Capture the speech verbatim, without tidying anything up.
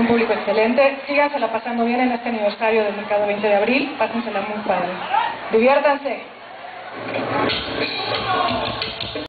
un público excelente. Sígansela pasando bien en este aniversario del Mercado veinte de abril. Pásensela muy padre. Diviértanse.